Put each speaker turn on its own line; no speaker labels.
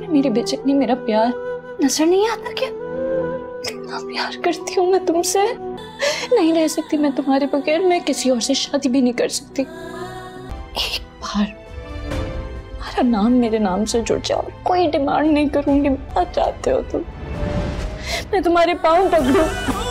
मेरी बेचैनी, मेरा प्यार नजर नहीं आता क्या? कितना प्यार करती हूँ मैं तुमसे। नहीं रह सकती मैं तुम्हारे बगैर। मैं किसी और से शादी भी नहीं कर सकती। एक बार तुम्हारा नाम मेरे नाम से जुड़ जाओ, कोई डिमांड नहीं करूंगी। बहुत चाहते हो तुम, मैं तुम्हारे पाँव पकड़ूं।